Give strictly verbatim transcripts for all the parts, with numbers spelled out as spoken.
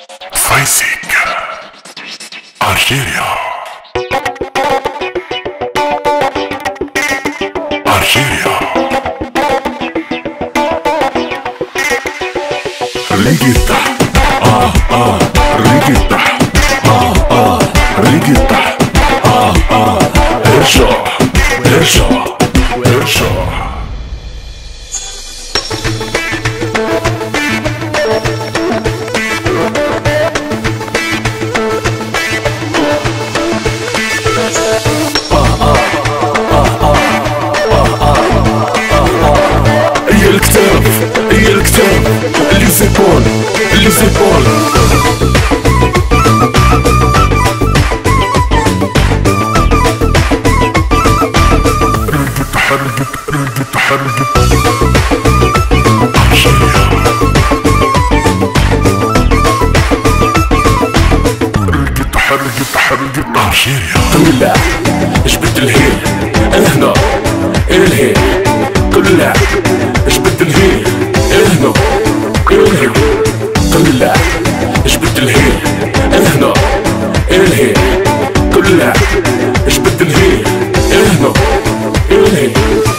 فايسيك ألجيريا ألجيريا ريجيتا آه آه ريجيتا آه آه ريجيتا آه آه ارجع ارجع ارجع هي الكتاب هي الكتاب اللي زيبول اللي زيبول رقت حرقت رقت حرقت ألجيريا رقت حرقت حرقت ألجيريا كلها جبت الهيل انا هنا الهيل كلها جبت الهيل اهنا الهيل كلها جبت الهيل اهنا الهيل كلها جبت الهيل اهنا الهيل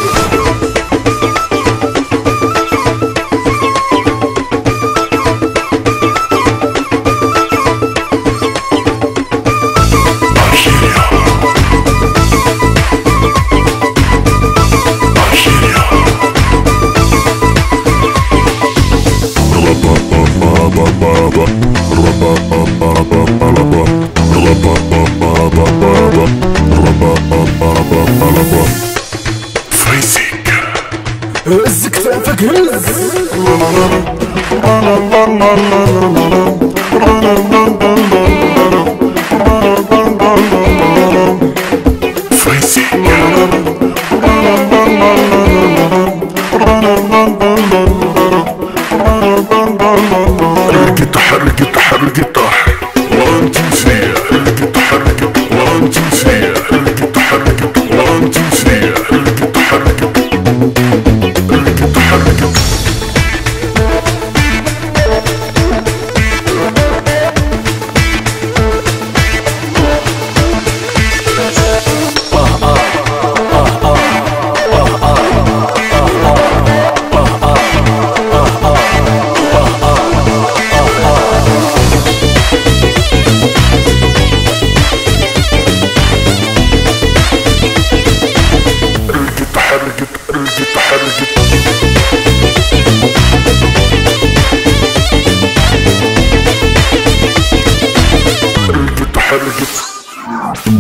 فايسيك هز كتافك هز فايسيك رقت حرقت حرقت وان تو ثري رقت حرقت وان تو ثري رقت حرقت وان تو ثري رقت حرقت رقت حرقت رقت حرقت رقت حرقت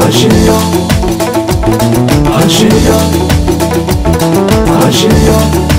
Algérie, Algérie, Algérie.